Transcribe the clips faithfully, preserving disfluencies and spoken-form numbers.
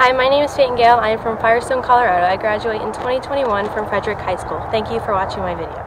Hi, my name is Peyton Gale. I am from Firestone, Colorado. I graduate in twenty twenty-one from Frederick High School. Thank you for watching my video.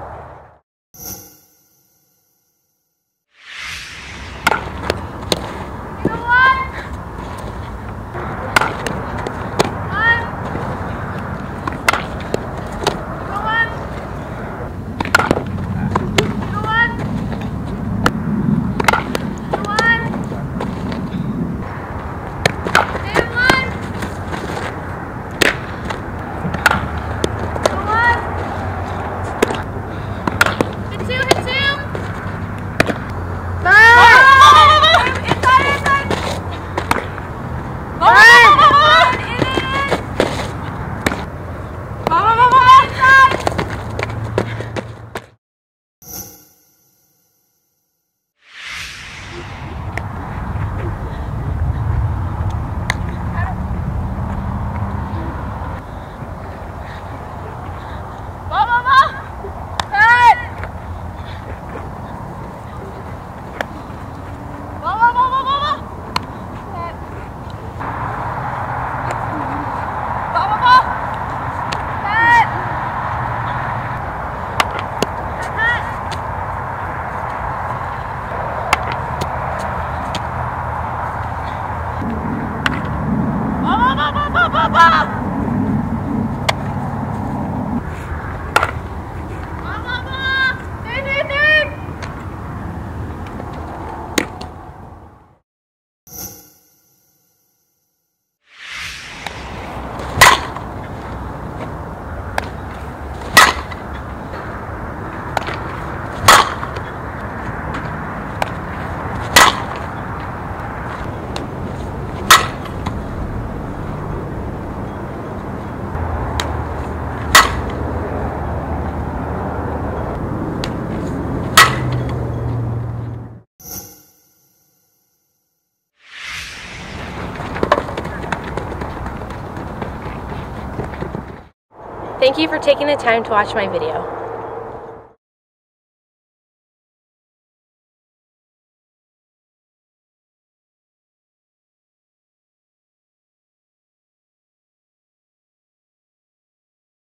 Thank you for taking the time to watch my video.